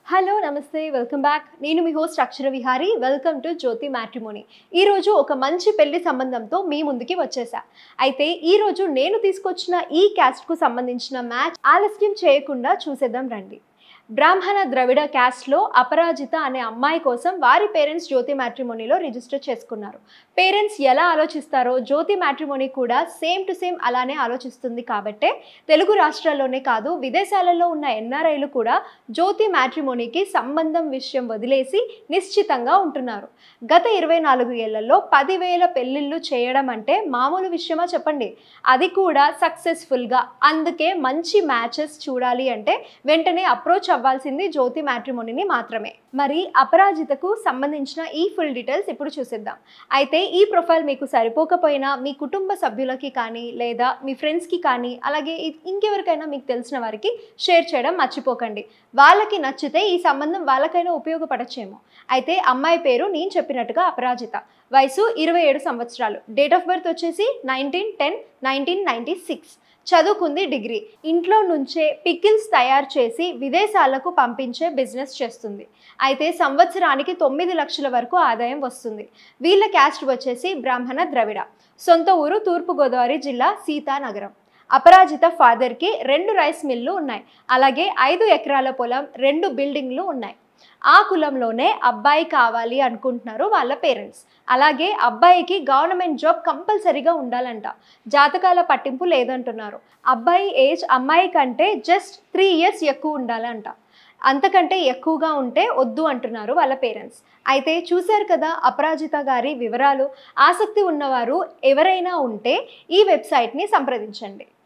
hello నమస్తే welcome back నేను మీ host Akshara Vihari welcome to Jyothi matrimony ఈ రోజు ఒక మంచి పెళ్లి సంబంధంతో మీ ముందుకి వచ్చేసా అయితే ఈ రోజు నేను తీసుకొచ్చిన ఈ క్యాస్ట్ కు సంబంధించిన మ్యాచ్ ఆలస్యం చేయకుండా చూసేద్దాం రండి బ్రాహ్మణ ద్రవిడ క్యాస్ట్ లో అపరాజిత అనే అమ్మాయి కోసం వారి పేరెంట్స్ జ్యోతి మ్యాట్రిమోనీలో రిజిస్టర్ చేసుకున్నారు పేరెంట్స్ ఎలా ఆలోచిస్తారో జ్యోతి మ్యాట్రిమోనీ కూడా సేమ్ టు సేమ్ అలానే ఆలోచిస్తుంది కాబట్టే తెలుగు రాష్ట్రాల్లోనే కాదు విదేశాలలో ఉన్న ఎన్ఆర్ఐలు కూడా జ్యోతి మ్యాట్రిమోనీకి సంబంధం విషయం వదిలేసి నిశ్చితంగా ఉంటున్నారు గత 24 ఏళ్లలో 10,000 పెళ్లిళ్ళు చేయడం అంటే మామూలు విషయమా చెప్పండి అది కూడా సక్సెస్ఫుల్గా అందుకే మంచి మ్యాచెస్ చూడాలి అంటే వెంటనే అప్రోచ్ అవ్వాల్సింది జ్యోతి మ్యాట్రిమోనీని మాత్రమే మరి అపరాజితకు సంబంధించిన ఈ ఫుల్ డీటెయిల్స్ ఇప్పుడు చూసేద్దాం అయితే ఈ ప్రొఫైల్ మీకు సరిపోకపోయినా మీ కుటుంబ సభ్యులకి కానీ లేదా మీ ఫ్రెండ్స్కి కానీ అలాగే ఇంకెవరికైనా మీకు తెలిసిన వారికి షేర్ చేయడం మర్చిపోకండి వాళ్ళకి నచ్చితే ఈ సంబంధం వాళ్ళకైనా ఉపయోగపడచ్చేమో అయితే అమ్మాయి పేరు నేను చెప్పినట్టుగా అపరాజిత వయసు 27 సంవత్సరాలు డేట్ ఆఫ్ బర్త్ వచ్చేసి 19/10/1996 చదువుకుంది డిగ్రీ ఇంట్లో నుంచే పికిల్స్ తయారు చేసి విదేశాలకు పంపించే బిజినెస్ చేస్తుంది అయితే సంవత్సరానికి 9 లక్షల వరకు ఆదాయం వస్తుంది వీళ్ళ క్యాస్ట్ వచ్చేసి బ్రాహ్మణ ద్రవిడ సొంత ఊరు తూర్పుగోదావరి జిల్లా సీతానగరం అపరాజిత ఫాదర్కి 2 రైస్ మిల్లు ఉన్నాయి అలాగే 5 ఎకరాల పొలం 2 బిల్డింగ్లు ఉన్నాయి ఆ కులంలోనే అబ్బాయి కావాలి అనుకుంటున్నారు వాళ్ళ పేరెంట్స్ అలాగే అబ్బాయికి గవర్నమెంట్ జాబ్ కంపల్సరీగా ఉండాలంట జాతకాల పట్టింపు లేదంటున్నారు అబ్బాయి ఏజ్ అమ్మాయి కంటే జస్ట్ 3 ఇయర్స్ ఎక్కువ ఉండాలంట అంతకంటే ఎక్కువగా ఉంటే వద్దు అంటున్నారు వాళ్ళ పేరెంట్స్ అయితే చూశారు కదా అపరాజిత గారి వివరాలు ఆసక్తి ఉన్నవారు ఎవరైనా ఉంటే ఈ వెబ్సైట్ని సంప్రదించండి